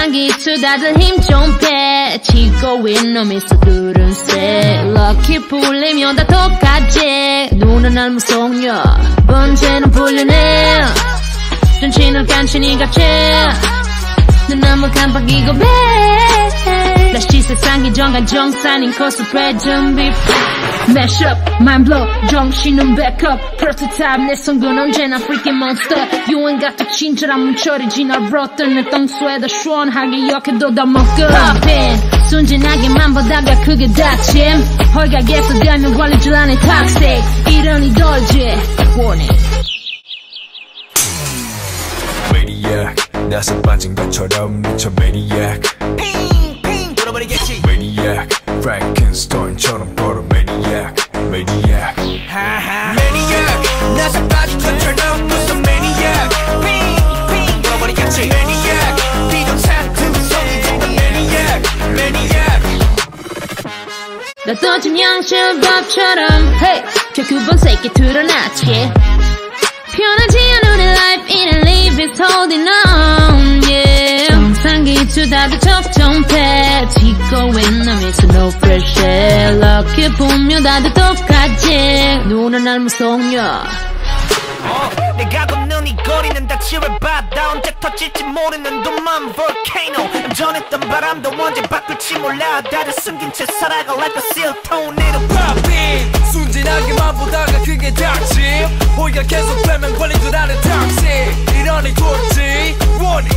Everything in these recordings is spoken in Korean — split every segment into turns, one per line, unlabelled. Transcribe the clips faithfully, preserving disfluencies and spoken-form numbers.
상기투 다들 힘 좀 빼. 치고 있는 놈이 서두른 새 럭키 풀리면 다 똑같지. 눈은 닮은 속녀 번째는 불려내. 전치는 간신히 갇혀. 눈 너무 깜빡이고 배. 다시 세상이 정한 정산인 코스프레 준비. Mash up, mind blow, 정신은 backup. Prototype 내 성분 언제나 freaking monster. 유행 같은 친절한 문철이지 날 불었던 내 똥수에다 시원하게 역해도 다 먹고. Pop in, 순진하게만 보다가 크게 다침. 헐각에서 되면 관리줄 안에 toxic. 이러니 돌지 warning.
Maniac, 나서 빠진 것처럼 미쳐 Maniac.
핑핑 돌아버리겠지.
Maniac, Frankenstein처럼 걸어 Maniac, Maniac.
하하. Maniac, 나서 빠진 것처럼 무슨 Maniac. 핑핑 돌아버리겠지. Maniac, 비정상 등성이 되는 Maniac, Maniac.
나 떠진 양실밥처럼 hey, 저 두 번 새끼 드러났지. 편하지 않은 life in a live is holding on, yeah. 정상기투 다들 적정패. 짓고 있는 놈이 no pressure. 럭키 보면 다들 똑같지. 눈은 닮은 속녀.
어, 내가 걷는 이 거리는 다 지뢰바다. 언제 터질지 모르는 둠만 volcano. 전했던 바람도 언제 바꿀지 몰라. 다들 숨긴 채 살아가 like a seal tornado.
Popping, 순진하게만 보다가 그게 닥침. 호의가 계속 되면 관리줄 안에 toxic. 이러니 돌지 warning.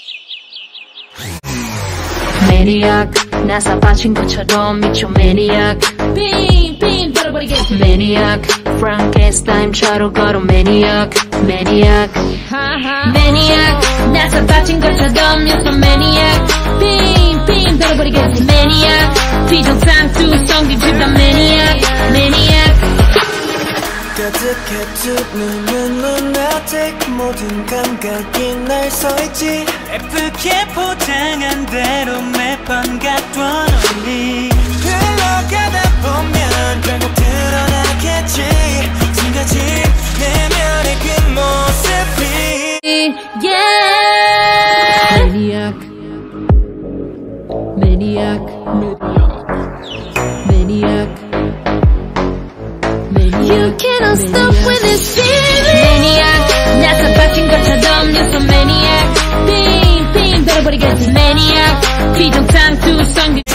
Maniac, 나사 빠진 것처럼 미쳐 Maniac. 빙빙 돌아버리겠지. Maniac, Frankenstein처럼 걸어 Maniac, Maniac. Maniac, 나사 빠진 것처럼 미쳐 Maniac. 빙빙 돌아버리겠지. Maniac, 비정상 두성기 집단 Maniac, Maniac.
가득해 두 눈은 lunatic. 모든 감각이 날 서있지.
예쁘게 포장한 대로 매번 갖던 언니.
흘러가다 보면 결국 드러나겠지. 지금까지 내면의 그 모습이.
Yeah. Maniac, Maniac, Maniac. You cannot stop with this feeling. Maniac, 나서 빠진 것처럼 you're so maniac. 빙빙 돌아버리겠지 Maniac. 비정상 두성기